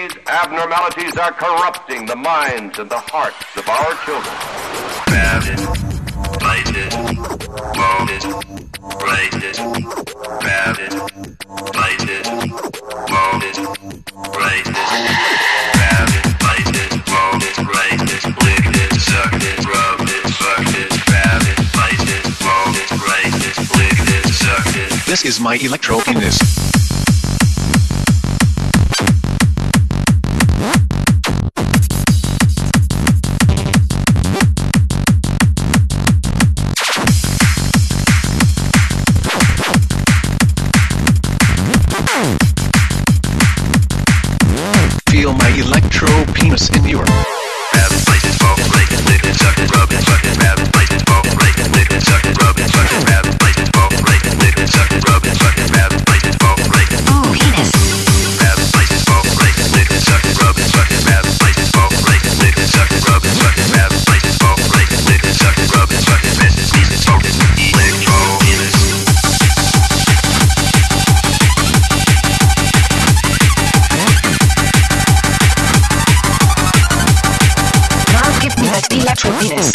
These abnormalities are corrupting the minds and the hearts of our children. Rabid, blighted, molded, blighted, rabid, blighted, molded, blighted, rabid, blighted, molded, blighted, licked it, sucked it, rubbed it, fucked it, rabid, blighted, molded, blighted, licked it, sucked it. This is my electro penis. Feel my electro penis in your rabid, blighted, molded, blighted, licked it, sucked it, rubbed it, fucked it, rabid, blighted, molded, blighted, licked it, sucked it, rubbed it, fucked it, rabid, blighted, molded, blighted, licked it, sucked it, rubbed it, fucked it, rabid, blighted, molded, blighted. Oh, penis. Rabid, blighted, molded, blighted, licked it, sucked it, rubbed it, fucked it, rabid, blighted, molded, blighted, licked it, sucked it, rubbed it, fucked it, rabid, blighted, molded, blighted, licked it, sucked it, rubbed it, fucked it, message, music, spoken, electro penis. Give me that electro penis.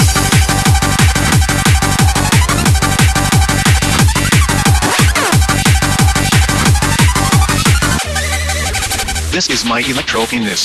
This is my electro penis.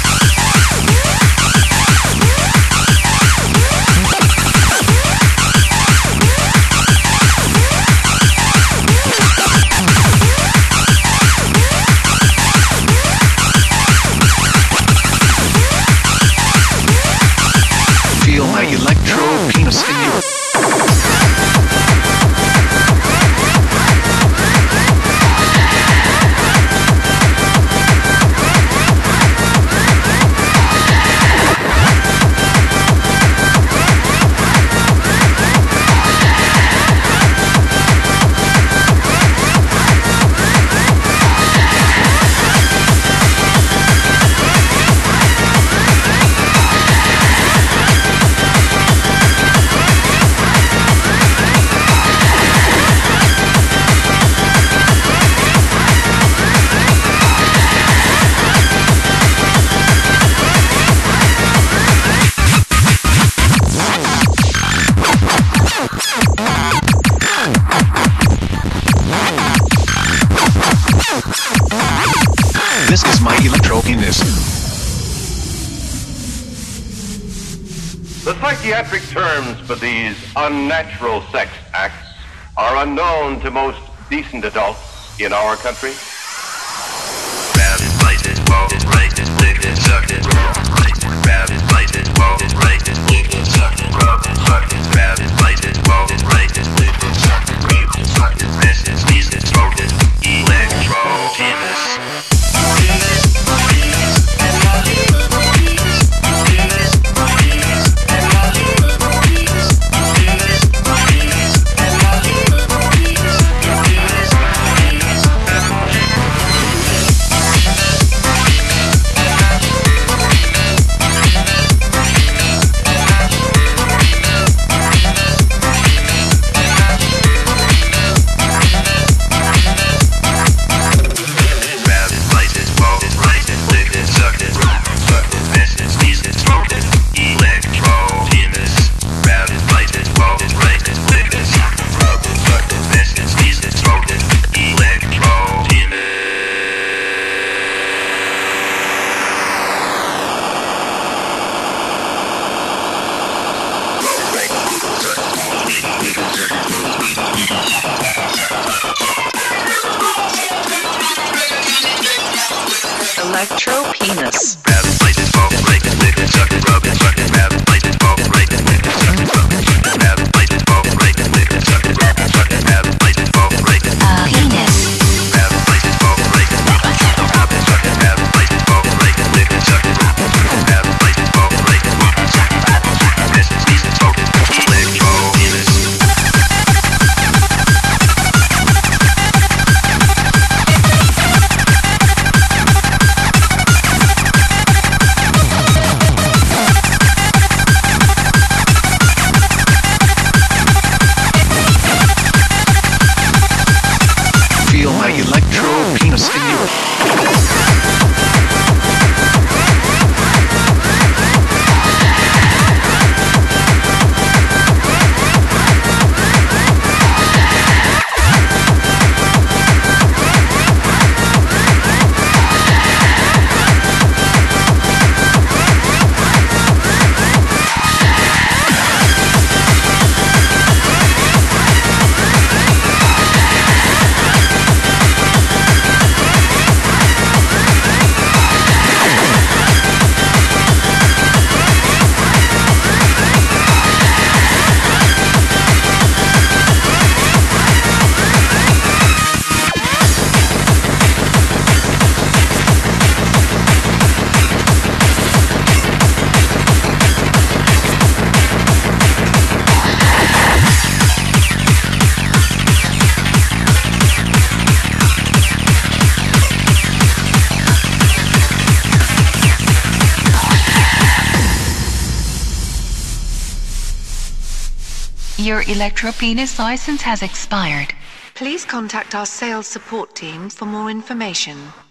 Feel my electro penis in you. This is my electro penis. The psychiatric terms for these unnatural sex acts are unknown to most decent adults in our country. Rabid, blighted, molded, blighted, licked it, sucked it, rubbed it, rabid, blighted, molded, blighted, licked it, sucked it, rubbed it, fucked it, rabid, blighted, molded, blighted, licked it, sucked it, rubbed it, fucked it, message, music, spoken, electro penis. Your electropenis license has expired. Please contact our sales support team for more information.